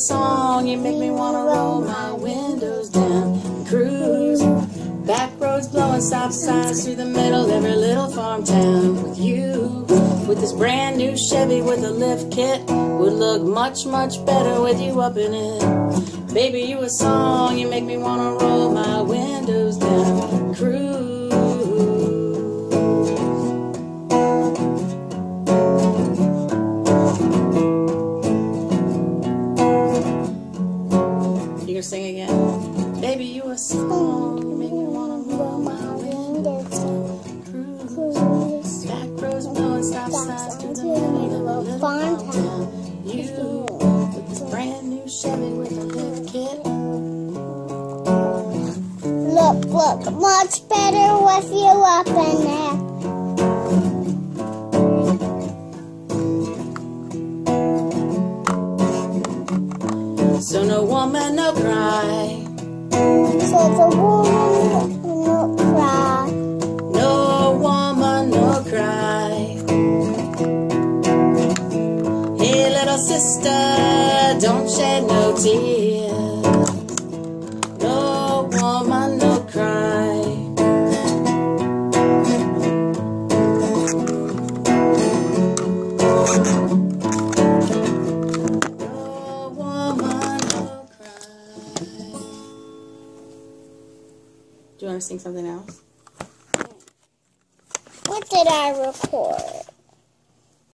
song, you make me wanna roll my windows down and cruise. Back roads blowing stop signs through the middle of every little farm town. With you, with this brand new Chevy with a lift kit, would look much, much better with you up in it. Baby, you a song, you make me wanna roll my windows down and cruise. You gonna sing again? Baby, you a song, you make me wanna roll my windows down and cruise. Back roads blowing stop signs through the middle of a little farm town. You, with this brand new Chevy with a lift kit. Look, much better with you up in there. So no woman, no cry. So the woman no cry. No woman, no cry. Hey, little sister, don't shed no tears. No woman, no cry. No woman, no cry. Do you want to sing something else? What did I record?